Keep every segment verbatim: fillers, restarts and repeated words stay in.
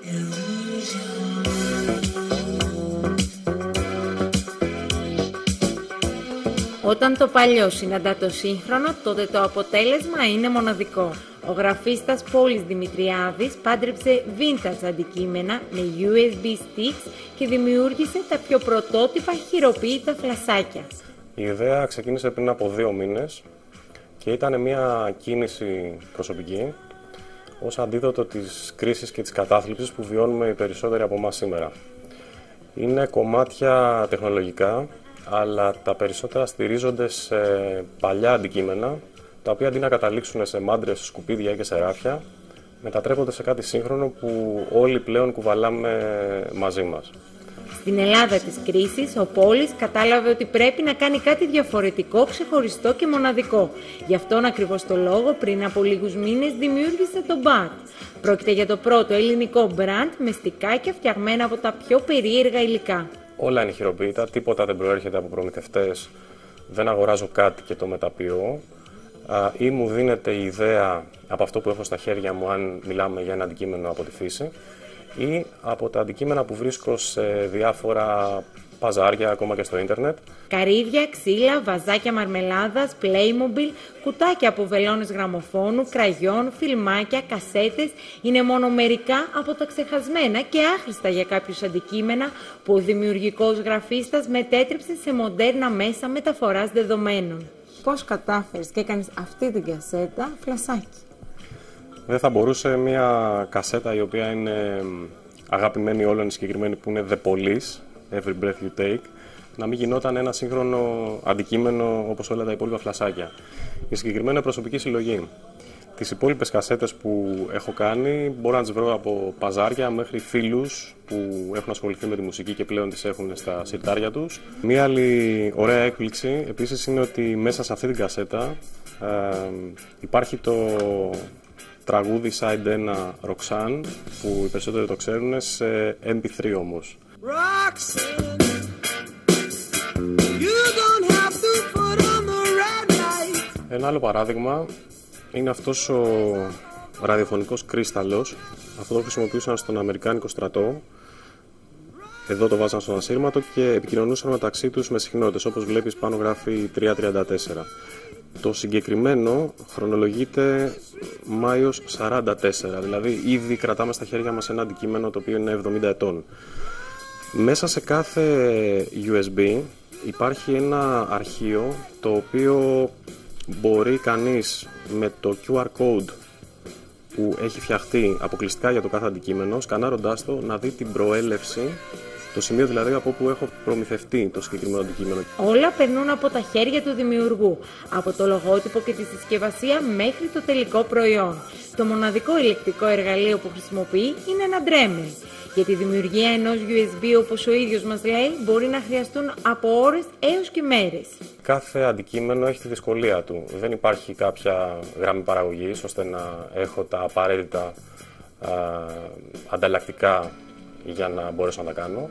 Όταν το παλιό συναντά το σύγχρονο, τότε το αποτέλεσμα είναι μοναδικό. Ο γραφίστας Πόλης Δημητριάδης πάντρεψε vintage αντικείμενα με γιου ες μπι sticks και δημιούργησε τα πιο πρωτότυπα χειροποίητα φλασάκια. Η ιδέα ξεκίνησε πριν από δύο μήνες και ήταν μια κίνηση προσωπική ως αντίδοτο της κρίσης και της κατάθλιψης που βιώνουμε οι περισσότεροι από εμάς σήμερα. Είναι κομμάτια τεχνολογικά, αλλά τα περισσότερα στηρίζονται σε παλιά αντικείμενα, τα οποία αντί να καταλήξουν σε μάντρες, σκουπίδια ή και σε ράφια, μετατρέπονται σε κάτι σύγχρονο που όλοι πλέον κουβαλάμε μαζί μας. Στην Ελλάδα της κρίσης, ο Πόλης κατάλαβε ότι πρέπει να κάνει κάτι διαφορετικό, ξεχωριστό και μοναδικό. Γι' αυτόν ακριβώς το λόγο, πριν από λίγους μήνες, δημιούργησε το Bat. Πρόκειται για το πρώτο ελληνικό μπραντ με στικάκια φτιαγμένα από τα πιο περίεργα υλικά. Όλα είναι χειροποίητα, τίποτα δεν προέρχεται από προμηθευτές, δεν αγοράζω κάτι και το μεταποιώ. Ή μου δίνεται η ίνδια από αυτό που έχω στα χέρια μου, αν μιλάμε για ένα αντικείμενο από τη φύση, ή από τα αντικείμενα που βρίσκω σε διάφορα παζάρια, ακόμα και στο ίντερνετ. Καρύδια, ξύλα, βαζάκια μαρμελάδας, Playmobil, κουτάκια από βελόνες γραμμοφώνου, κραγιόν, φιλμάκια, κασέτες είναι μόνο μερικά από τα ξεχασμένα και άχρηστα για κάποιους αντικείμενα που ο δημιουργικός γραφίστας μετέτρεψε σε μοντέρνα μέσα μεταφοράς δεδομένων. Πώς κατάφερες και έκανες αυτή την κασέτα φλασάκι? Δεν θα μπορούσε μια κασέτα η οποία είναι αγαπημένη όλων, η συγκεκριμένη που είναι The Police, Every Breath You Take, να μην γινόταν ένα σύγχρονο αντικείμενο όπως όλα τα υπόλοιπα φλασάκια. Η συγκεκριμένη προσωπική συλλογή. Τις υπόλοιπες κασέτες που έχω κάνει μπορώ να τις βρω από παζάρια μέχρι φίλους που έχουν ασχοληθεί με τη μουσική και πλέον τις έχουν στα σιρτάρια τους. Μία άλλη ωραία έκπληξη επίσης είναι ότι μέσα σε αυτή την κασέτα ε, υπάρχει το τραγούδι Side ένα Roxanne, που οι περισσότεροι το ξέρουν, σε εμ πι θρι όμως. Ένα άλλο παράδειγμα είναι αυτός ο ραδιοφωνικός κρίσταλος. Αυτό το χρησιμοποιούσαν στον Αμερικάνικο στρατό. Εδώ το βάζαν στον ασύρματο και επικοινωνούσαν μεταξύ τους με συχνότητες. Όπως βλέπεις πάνω γράφει τριακόσια τριάντα τέσσερα. Το συγκεκριμένο χρονολογείται Μάιος σαράντα τέσσερα, δηλαδή ήδη κρατάμε στα χέρια μας ένα αντικείμενο το οποίο είναι εβδομήντα ετών. Μέσα σε κάθε γιου ες μπι υπάρχει ένα αρχείο το οποίο μπορεί κανείς με το κιου αρ code που έχει φτιαχτεί αποκλειστικά για το κάθε αντικείμενο, σκανάροντάς το, να δει την προέλευση, το σημείο δηλαδή από όπου έχω προμηθευτεί το συγκεκριμένο αντικείμενο. Όλα περνούν από τα χέρια του δημιουργού, από το λογότυπο και τη συσκευασία μέχρι το τελικό προϊόν. Το μοναδικό ηλεκτρικό εργαλείο που χρησιμοποιεί είναι ένα Dremel. Για τη δημιουργία ενός γιου ες μπι, όπως ο ίδιος μας λέει, μπορεί να χρειαστούν από ώρες έως και μέρες. Κάθε αντικείμενο έχει τη δυσκολία του. Δεν υπάρχει κάποια γραμμή παραγωγής ώστε να έχω τα απαραίτητα α, ανταλλακτικά για να μπορέσω να τα κάνω.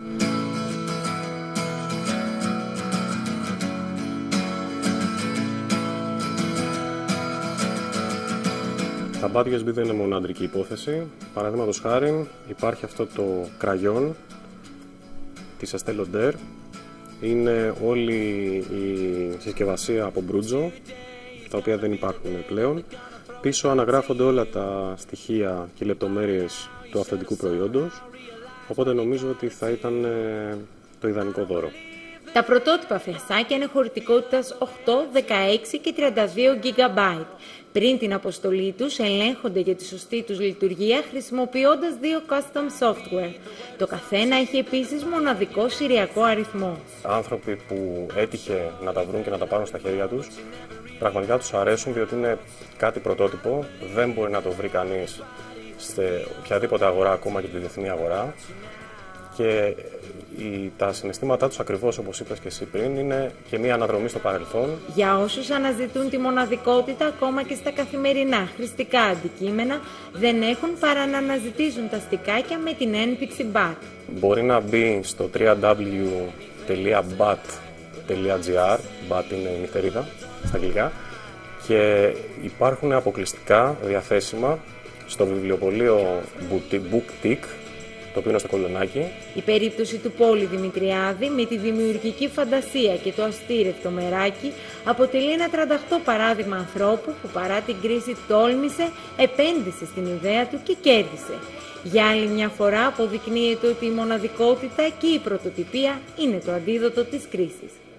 Τα μπατ γιου ες μπι δεν είναι μόνο αντρική υπόθεση. Παραδείγματος χάρη υπάρχει αυτό το κραγιόν της Estée Lauder. Είναι όλη η συσκευασία από μπρούτζο, τα οποία δεν υπάρχουν πλέον. Πίσω αναγράφονται όλα τα στοιχεία και λεπτομέρειες του αυθεντικού προϊόντος, οπότε νομίζω ότι θα ήταν το ιδανικό δώρο. Τα πρωτότυπα φλασάκια είναι χωρητικότητας οκτώ, δεκαέξι και τριάντα δύο τζι μπι. Πριν την αποστολή τους ελέγχονται για τη σωστή τους λειτουργία χρησιμοποιώντας δύο custom software. Το καθένα έχει επίσης μοναδικό σηριακό αριθμό. Άνθρωποι που έτυχε να τα βρουν και να τα πάρουν στα χέρια τους, πραγματικά τους αρέσουν διότι είναι κάτι πρωτότυπο, δεν μπορεί να το βρει κανείς σε οποιαδήποτε αγορά, ακόμα και τη διεθνή αγορά. Και η, τα συναισθήματά τους, ακριβώς όπως είπες και εσύ πριν, είναι και μία αναδρομή στο παρελθόν. Για όσους αναζητούν τη μοναδικότητα ακόμα και στα καθημερινά χρηστικά αντικείμενα, δεν έχουν παρά να αναζητήσουν τα στικάκια με την ένδειξη μπατ. Μπορεί να μπει στο double-u double-u double-u τελεία bat τελεία gr, μπατ είναι η νυχτερίδα στα αγγλικά, και υπάρχουν αποκλειστικά διαθέσιμα στο βιβλιοπωλείο Booktick το οποίο είναι στο Κολονάκι. Η περίπτωση του Πόλη Δημητριάδη με τη δημιουργική φαντασία και το αστήρευτο μεράκι αποτελεί ένα τρανταχτό παράδειγμα ανθρώπου που παρά την κρίση τόλμησε, επένδυσε στην ιδέα του και κέρδισε. Για άλλη μια φορά αποδεικνύεται ότι η μοναδικότητα και η πρωτοτυπία είναι το αντίδοτο της κρίσης.